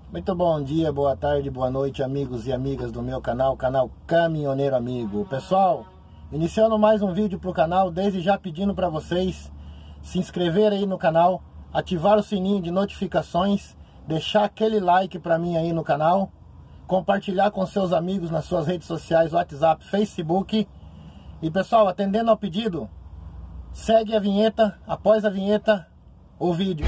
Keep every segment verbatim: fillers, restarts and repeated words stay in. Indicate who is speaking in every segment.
Speaker 1: Muito bom dia, boa tarde, boa noite, amigos e amigas do meu canal, canal Caminhoneiro Amigo. Pessoal, iniciando mais um vídeo para o canal, desde já pedindo para vocês se inscrever aí no canal, ativar o sininho de notificações, deixar aquele like para mim aí no canal, compartilhar com seus amigos nas suas redes sociais, WhatsApp, Facebook. E pessoal, atendendo ao pedido, segue a vinheta, após a vinheta, o vídeo.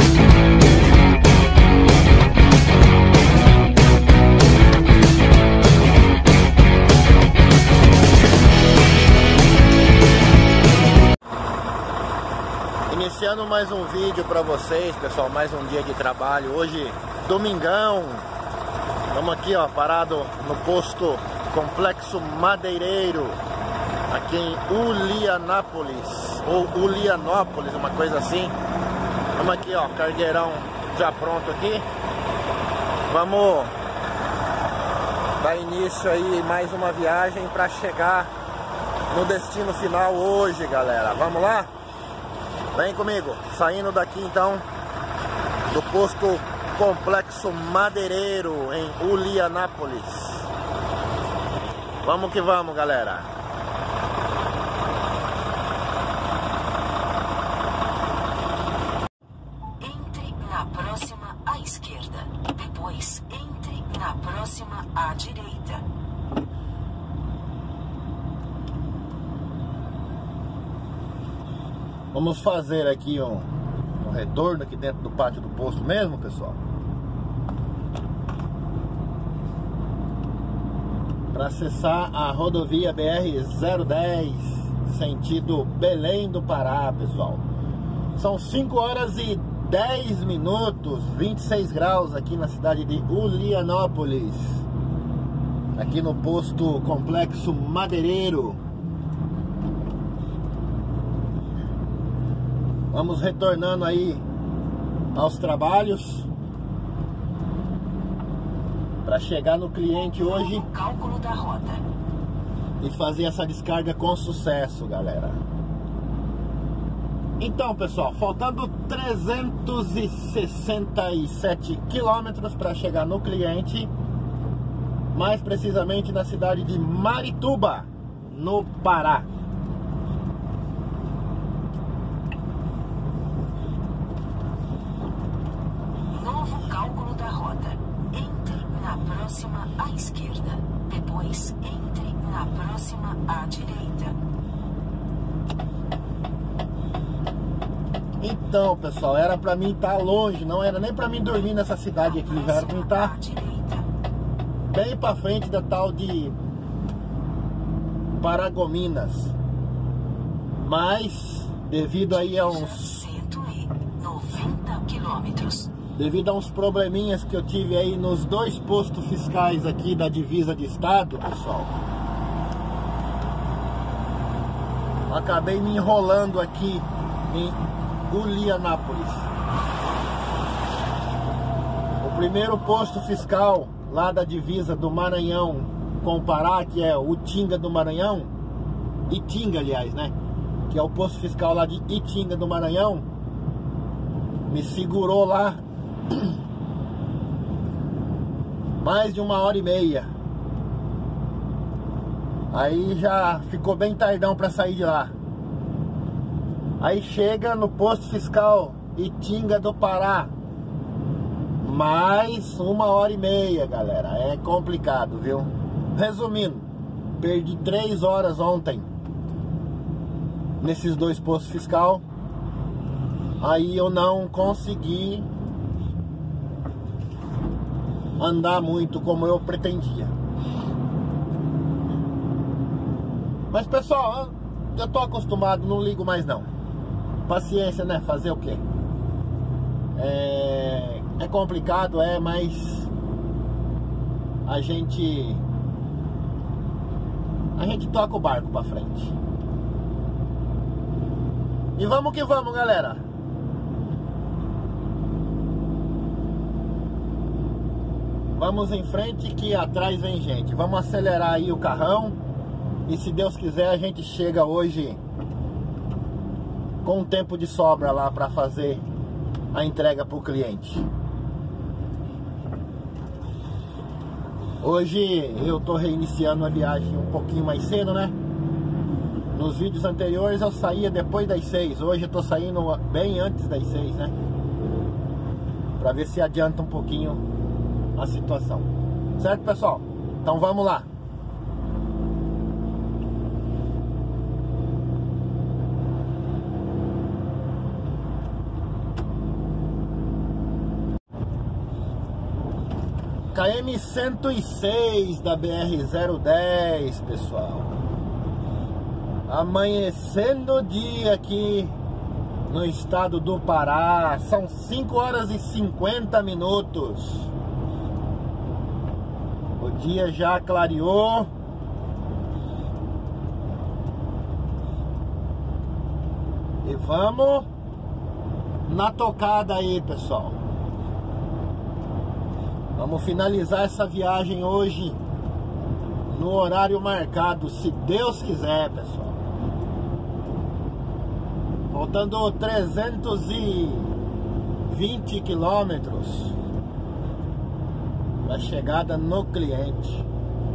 Speaker 1: Iniciando mais um vídeo para vocês, pessoal, mais um dia de trabalho. Hoje, domingão, estamos aqui, ó, parado no posto Complexo Madeireiro, aqui em Ulianápolis, ou Ulianópolis, uma coisa assim. Estamos aqui, ó, cargueirão já pronto aqui. Vamos dar início aí mais uma viagem para chegar no destino final hoje, galera. Vamos lá? Vem comigo, saindo daqui então do posto Complexo Madeireiro em Ulianápolis. Vamos que vamos, galera.
Speaker 2: Entre na próxima à esquerda, depois entre na próxima à direita.
Speaker 1: Vamos fazer aqui um, um retorno aqui dentro do pátio do posto mesmo, pessoal. Para acessar a rodovia B R zero dez, sentido Belém do Pará, pessoal. São cinco horas e dez minutos, vinte e seis graus aqui na cidade de Ulianópolis. Aqui no posto Complexo Madeireiro. Vamos retornando aí aos trabalhos para chegar no cliente hoje.
Speaker 2: Cálculo da rota.
Speaker 1: E fazer essa descarga com sucesso, galera. Então, pessoal, faltando trezentos e sessenta e sete quilômetros para chegar no cliente, mais precisamente na cidade de Marituba, no Pará.
Speaker 2: Cálculo da rota. Entre na próxima à esquerda, depois entre na próxima à direita.
Speaker 1: Então, pessoal, era pra mim estar longe, não era nem pra mim dormir nessa cidade aqui, já era pra mim estar bem pra frente da tal de Paragominas. Mas, devido aí a uns
Speaker 2: cento e noventa quilômetros.
Speaker 1: Devido a uns probleminhas que eu tive aí nos dois postos fiscais aqui da divisa de estado, pessoal, eu acabei me enrolando aqui em Ulianápolis. O primeiro posto fiscal lá da divisa do Maranhão com o Pará, que é o Itinga do Maranhão, Itinga, aliás, né? Que é o posto fiscal lá de Itinga do Maranhão, me segurou lá mais de uma hora e meia. Aí já ficou bem tardão para sair de lá. Aí chega no posto fiscal Itinga do Pará, mais uma hora e meia, galera. É complicado, viu? Resumindo, perdi três horas ontem nesses dois postos fiscal. Aí eu não consegui andar muito como eu pretendia. Mas, pessoal, eu tô acostumado, não ligo mais não. Paciência, né? Fazer o quê? É, é complicado, é, mas a gente a gente toca o barco pra frente. E vamos que vamos, galera. Vamos em frente que atrás vem gente. Vamos acelerar aí o carrão. E se Deus quiser a gente chega hoje com um tempo de sobra lá para fazer a entrega para o cliente. Hoje eu tô reiniciando a viagem um pouquinho mais cedo, né? Nos vídeos anteriores eu saía depois das seis. Hoje eu tô saindo bem antes das seis, né? Pra ver se adianta um pouquinho a situação. Certo, pessoal? Então vamos lá. K M cento e seis da B R zero dez, pessoal. Amanhecendo o dia aqui no estado do Pará. São cinco horas e cinquenta minutos. O dia já clareou. E vamos na tocada aí, pessoal. Vamos finalizar essa viagem hoje no horário marcado, se Deus quiser, pessoal. Faltando trezentos e vinte quilômetros da chegada no cliente.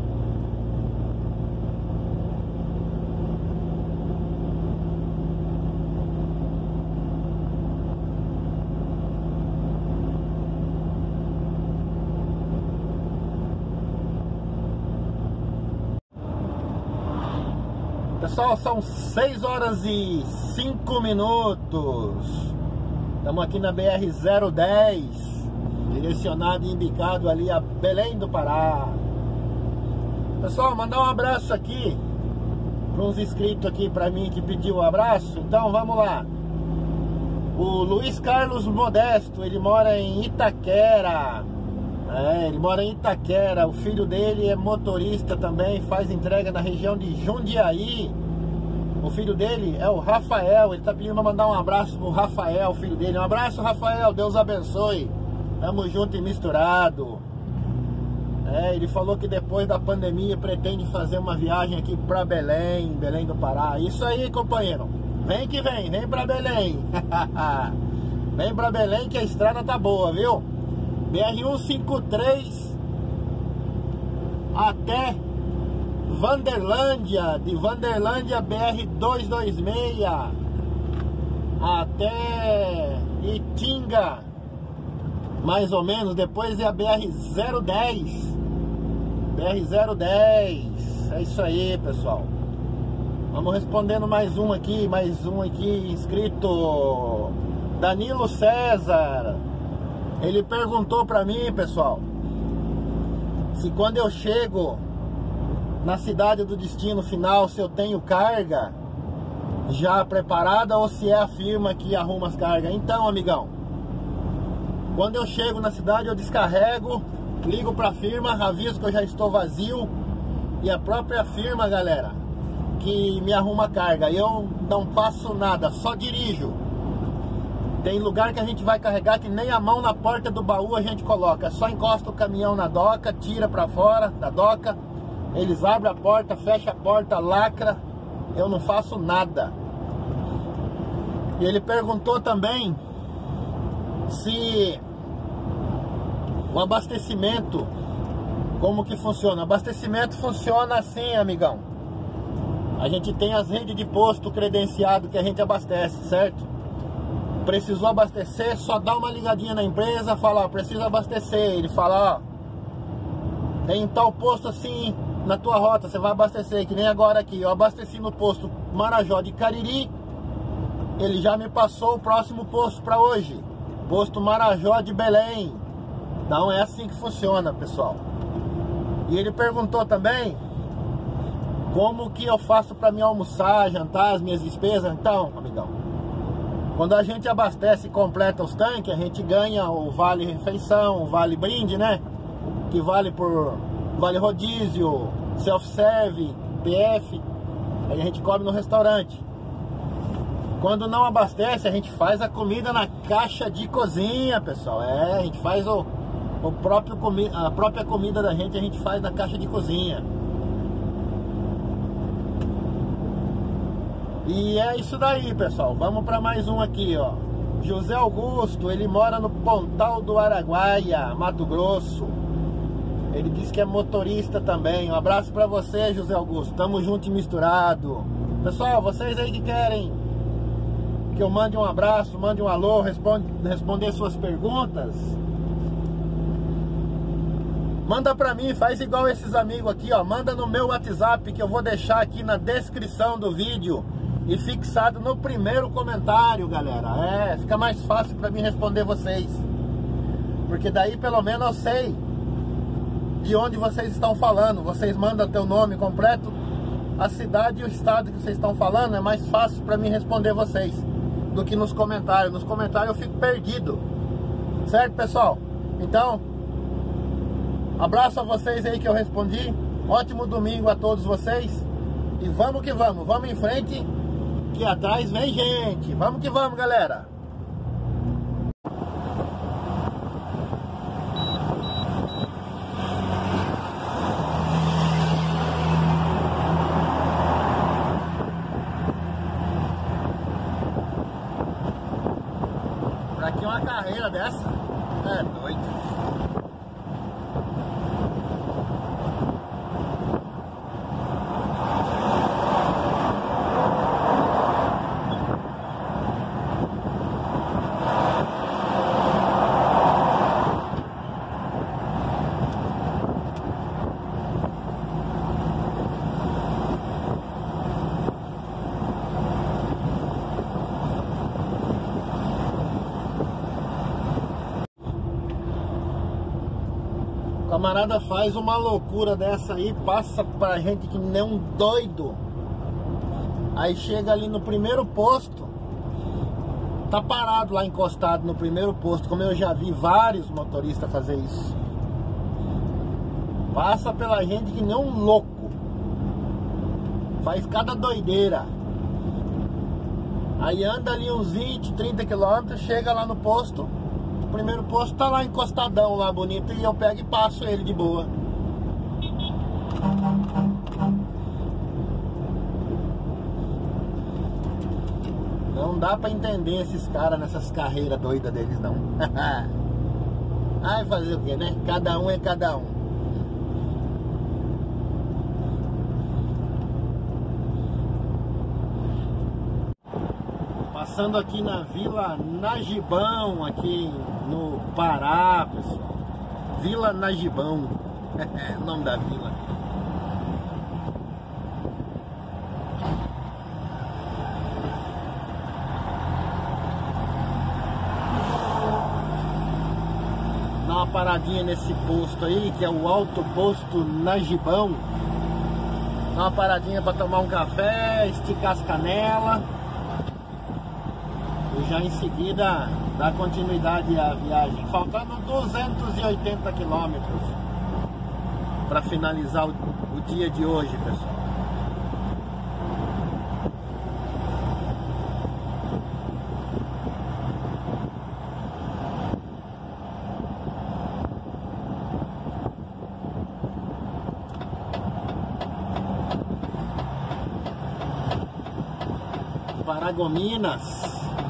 Speaker 1: Pessoal, são seis horas e cinco minutos. Estamos aqui na B R zero dez, direcionado e indicado ali a Belém do Pará. Pessoal, mandar um abraço aqui para uns inscritos aqui para mim que pediu um abraço. Então vamos lá. O Luiz Carlos Modesto, ele mora em Itaquera. É, ele mora em Itaquera. O filho dele é motorista também, faz entrega na região de Jundiaí. O filho dele é o Rafael. Ele tá pedindo pra mandar um abraço pro Rafael, filho dele. Um abraço, Rafael, Deus abençoe. Tamo junto e misturado. É, ele falou que depois da pandemia pretende fazer uma viagem aqui pra Belém, Belém do Pará. Isso aí, companheiro. Vem que vem, vem pra Belém. Vem pra Belém que a estrada tá boa, viu? B R cento e cinquenta e três até Vanderlândia, de Vanderlândia B R duzentos e vinte e seis até Itinga, mais ou menos. Depois é a B R zero dez, B R zero dez. É isso aí, pessoal. Vamos respondendo mais um aqui, mais um aqui inscrito, Danilo César. Ele perguntou pra mim, pessoal, se quando eu chego na cidade do destino final, se eu tenho carga já preparada ou se é a firma que arruma as cargas. Então, amigão, quando eu chego na cidade eu descarrego, ligo pra firma, aviso que eu já estou vazio, e a própria firma, galera, que me arruma a carga. Eu não faço nada, só dirijo. Tem lugar que a gente vai carregar que nem a mão na porta do baú a gente coloca. Só encosta o caminhão na doca, tira pra fora da doca. Eles abrem a porta, fecham a porta, lacra. Eu não faço nada. E ele perguntou também se o abastecimento, como que funciona. O abastecimento funciona assim, amigão. A gente tem as redes de posto credenciado que a gente abastece, certo? Precisou abastecer, só dá uma ligadinha na empresa, fala, ó, precisa abastecer. Ele fala, ó, tem tal posto assim na tua rota, você vai abastecer, que nem agora aqui. Eu abasteci no posto Marajó de Cariri, ele já me passou o próximo posto para hoje, posto Marajó de Belém. Então é assim que funciona, pessoal. E ele perguntou também como que eu faço para me almoçar, jantar, as minhas despesas. Então, amigão, quando a gente abastece e completa os tanques, a gente ganha o vale refeição, o vale brinde, né? Que vale por vale rodízio, self-serve, P F. Aí a gente come no restaurante. Quando não abastece, a gente faz a comida na caixa de cozinha, pessoal. É, a gente faz o, o próprio comi a própria comida da gente, a gente faz na caixa de cozinha. E é isso daí, pessoal. Vamos para mais um aqui, ó. José Augusto, ele mora no Pontal do Araguaia, Mato Grosso. Ele disse que é motorista também. Um abraço pra você, José Augusto. Tamo junto e misturado. Pessoal, vocês aí que querem que eu mande um abraço, mande um alô, responde, responder suas perguntas, manda pra mim, faz igual esses amigos aqui, ó. Manda no meu WhatsApp, que eu vou deixar aqui na descrição do vídeo e fixado no primeiro comentário, galera. É, fica mais fácil pra mim responder vocês, porque daí pelo menos eu sei de onde vocês estão falando. Vocês mandam teu nome completo, a cidade e o estado que vocês estão falando. É mais fácil pra mim responder vocês do que nos comentários. Nos comentários eu fico perdido, certo, pessoal? Então, abraço a vocês aí que eu respondi. Ótimo domingo a todos vocês. E vamos que vamos, vamos em frente, que atrás vem gente. Vamos que vamos, galera. Pra que uma carreira dessa? É doido. O camarada faz uma loucura dessa aí, passa pra gente que nem um doido. Aí chega ali no primeiro posto, tá parado lá encostado no primeiro posto, como eu já vi vários motoristas fazer isso. Passa pela gente que nem um louco, faz cada doideira. Aí anda ali uns vinte, trinta quilômetros, chega lá no posto. O primeiro posto tá lá encostadão, lá bonito, e eu pego e passo ele de boa. Não dá pra entender esses caras nessas carreiras doidas deles, não. Ai, fazer o que, né? Cada um é cada um. Passando aqui na Vila Najibão, aqui no Pará, pessoal. Vila Najibão, é o nome da vila. Dá uma paradinha nesse posto aí, que é o Alto Posto Najibão. Dá uma paradinha para tomar um café, esticar as canelas. E já em seguida dá continuidade à viagem, faltando duzentos e oitenta quilômetros para finalizar o, o dia de hoje, pessoal. Paragominas.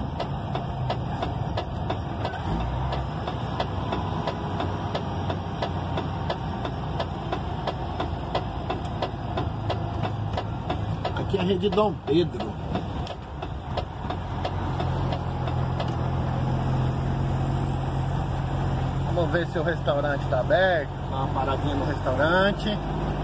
Speaker 1: Aqui é a rede Dom Pedro. Vamos ver se o restaurante está aberto. Dá uma paradinha no restaurante.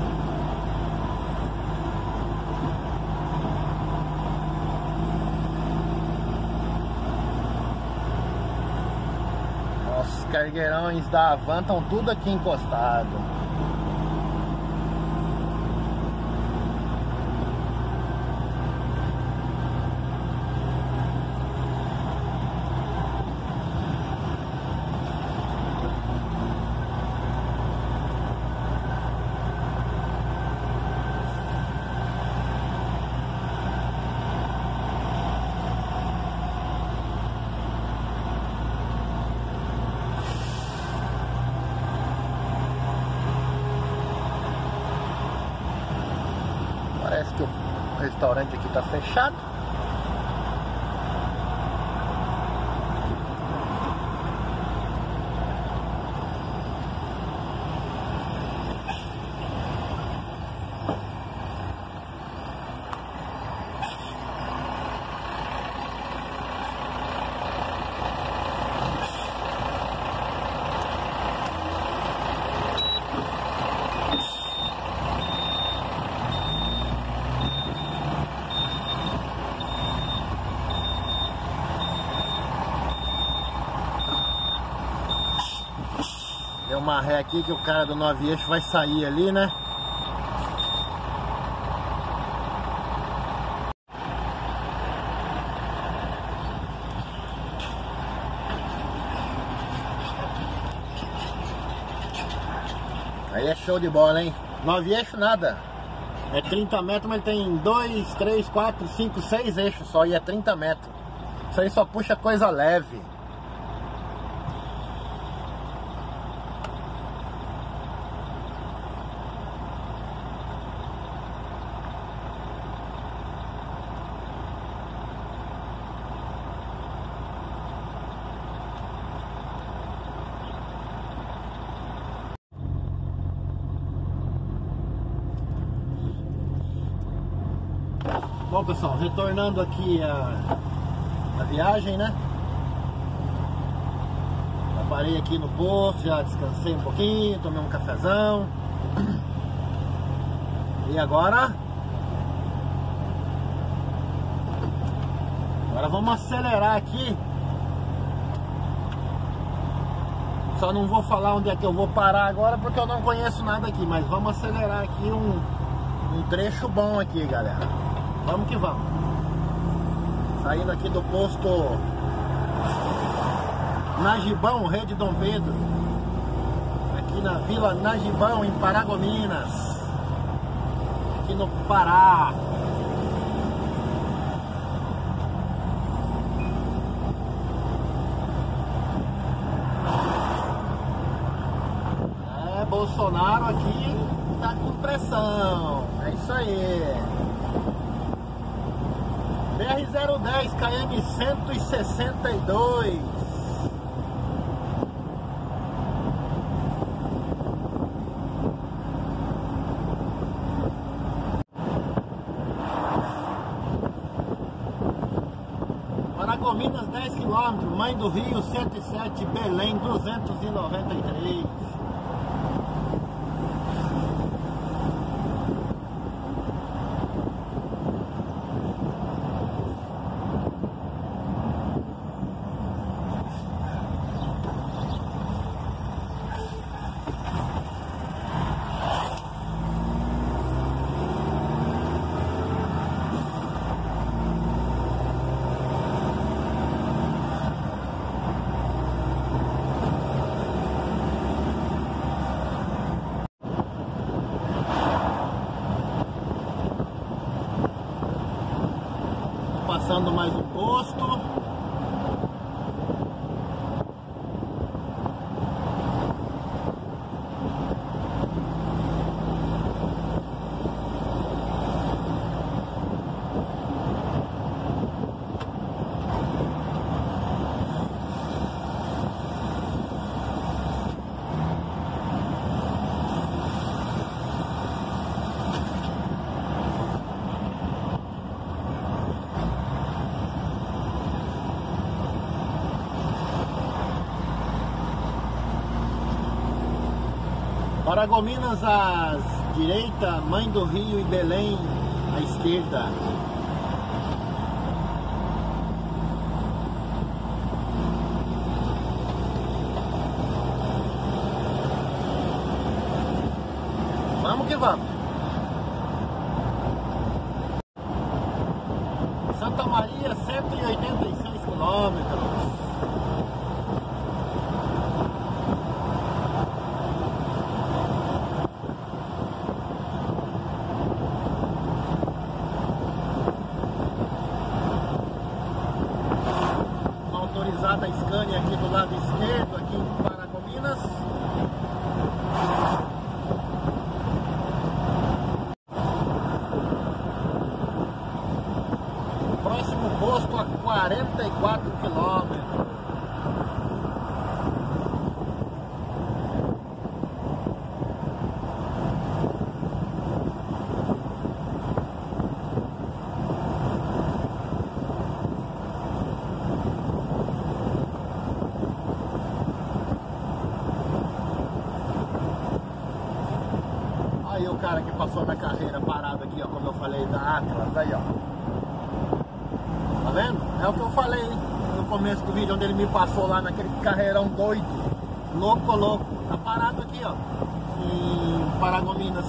Speaker 1: Os cargueirões da Havan estão tudo aqui encostado. Parece que o restaurante aqui está fechado. Deu uma ré aqui que o cara do nove eixo vai sair ali, né? Aí é show de bola, hein? Nove eixos nada. É trinta metros, mas ele tem dois, três, quatro, cinco, seis eixos só e é trinta metros. Isso aí só puxa coisa leve. Bom, pessoal, retornando aqui a, a viagem, né? Já parei aqui no posto, já descansei um pouquinho, tomei um cafezão. E agora? Agora vamos acelerar aqui. Só não vou falar onde é que eu vou parar agora porque eu não conheço nada aqui, mas vamos acelerar aqui um, um trecho bom aqui, galera. Vamos que vamos. Saindo aqui do posto Nagibão, Rede Dom Pedro. Aqui na Vila Nagibão, em Paragominas. Aqui no Pará. É, Bolsonaro aqui tá com pressão. É isso aí. B R zero dez, K M cento e sessenta e dois. Paragominas dez quilômetros, Mãe do Rio cento e sete, Belém duzentos e noventa e três. Passando mais um posto. Paragominas à direita, Mãe do Rio e Belém à esquerda. Vamos que vamos. Santa Maria, cento e oitenta e seis quilômetros. Da Scania aqui do lado esquerdo, aqui em Paragominas. Próximo posto a quarenta e quatro quilômetros. Aí o cara que passou na carreira parado aqui, ó, como eu falei, da Atlas, aí ó. Tá vendo? É o que eu falei no começo do vídeo, onde ele me passou lá naquele carreirão doido. Louco, louco. Tá parado aqui, ó, em Paragominas.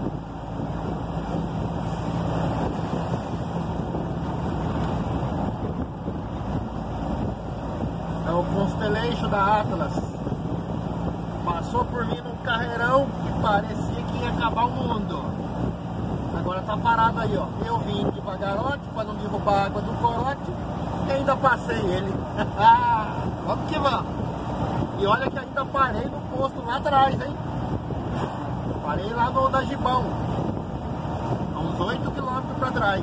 Speaker 1: É o Constellation da Atlas. Passou por mim num carreirão que parecia que ia acabar o mundo. Agora tá parado aí, ó. Eu vim devagarote para não derrubar a água do corote e ainda passei ele. Vamos que vamos. E olha que ainda parei no posto lá atrás, hein? Parei lá no da Gibão, a uns oito quilômetros para trás.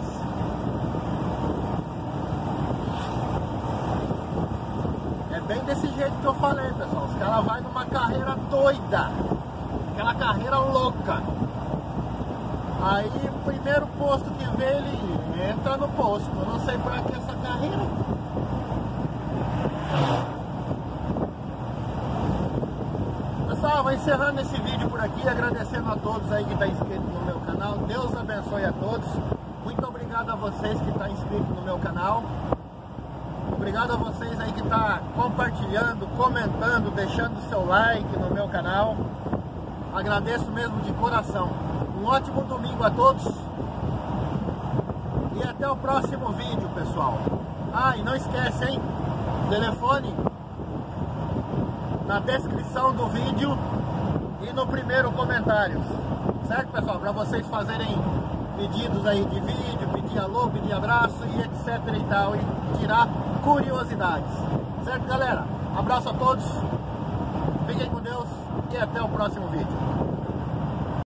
Speaker 1: É bem desse jeito que eu falei, pessoal. Os caras vão numa carreira doida, aquela carreira louca. Aí o primeiro posto que vê, ele entra no posto. Eu não sei pra que essa carreira. Pessoal, vou encerrando esse vídeo por aqui, agradecendo a todos aí que estão inscritos no meu canal. Deus abençoe a todos. Muito obrigado a vocês que estão inscritos no meu canal. Obrigado a vocês aí que estão compartilhando, comentando, deixando seu like no meu canal. Agradeço mesmo de coração. Um ótimo domingo a todos. E até o próximo vídeo, pessoal. Ah, e não esquece, hein? Telefone na descrição do vídeo e no primeiro comentário. Certo, pessoal? Para vocês fazerem pedidos aí de vídeo, pedir alô, pedir abraço e etc e tal. E tirar curiosidades. Certo, galera? Abraço a todos. Fiquem com Deus e até o próximo vídeo.